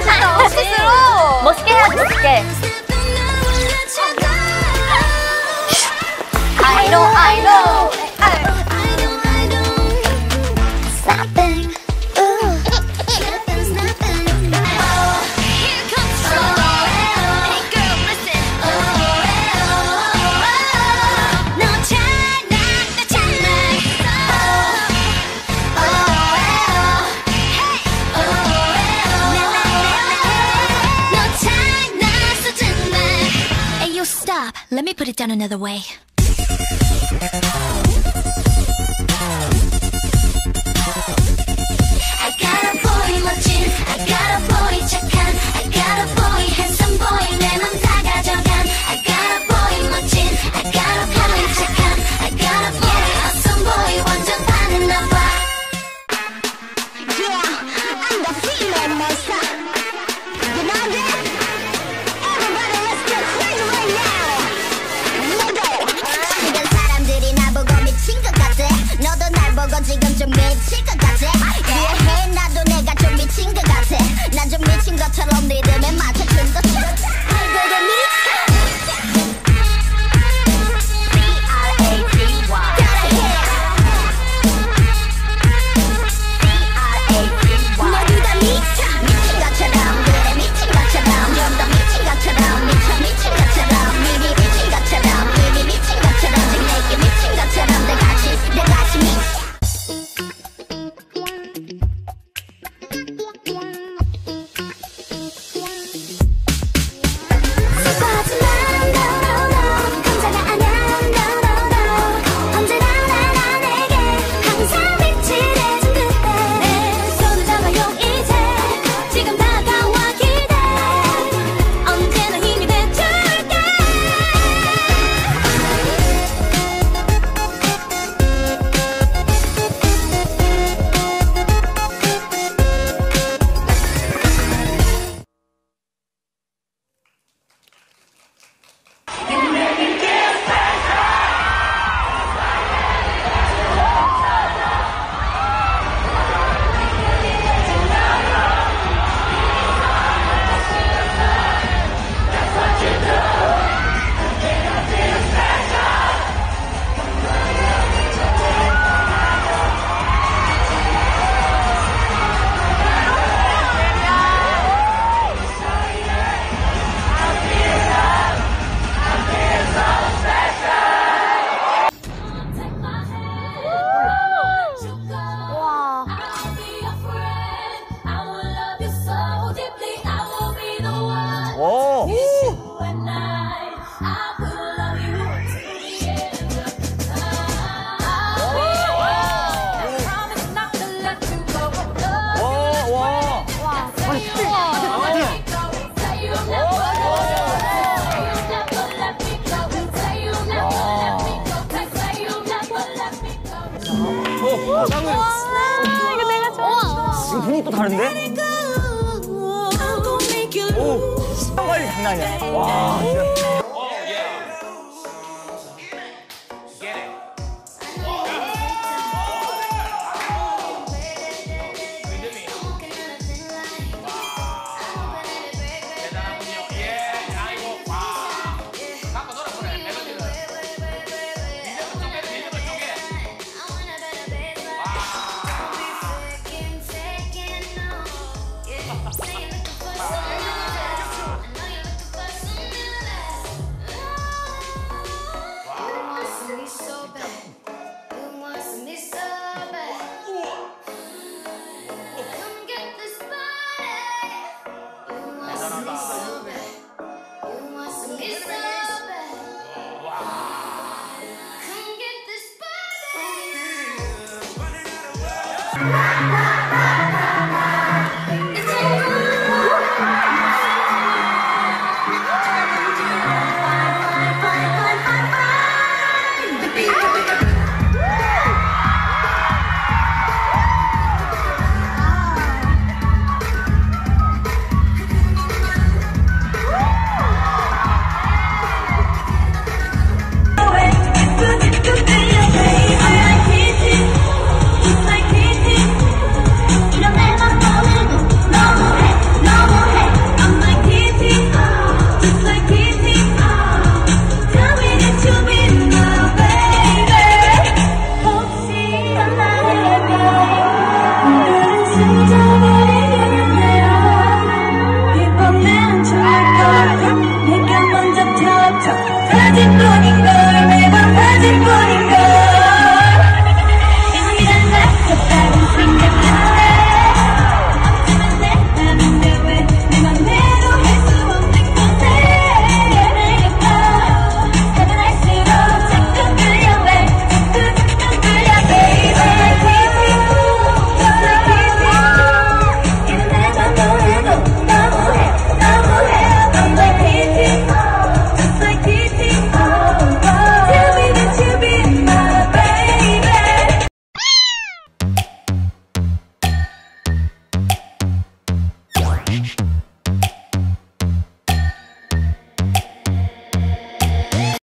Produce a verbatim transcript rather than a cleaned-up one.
멋있어. 스스로. 멋있게 해야지, 멋있게. I know, I know. Stop. Let me put it down another way. I got a boy 멋진, I got a boy 착한, I got a boy handsome boy 내 맘 다 가져간. I got a boy 멋진, I got a boy 착한, I got a boy awesome boy 완전 반했나 봐. Yeah, I'm the female monster. You know that? Everybody let's get crazy right now. 지금 사람들이 나보고 미친 것 같아. 너도 날 보고 지금 좀 미칠 것 같아. 이해해 나도 내가 좀 미친 것 같아. 난 좀 미친 것처럼 리듬에 맞춰준 것 같아. 되게 미쳐. 모두 다 미쳐. 미친 것처럼 그래 미친 것처럼 좀 더 미친 것처럼 미쳐 미친 것처럼 미리 미친 것처럼 미리 미친 것처럼 지금 내게 미친 것처럼 다 같이 다 같이 미쳐. 이거 내가 좋아. 이거 분위기 또 다른데? 오, 빨리 장난 아니야. 와, 진짜. Wow.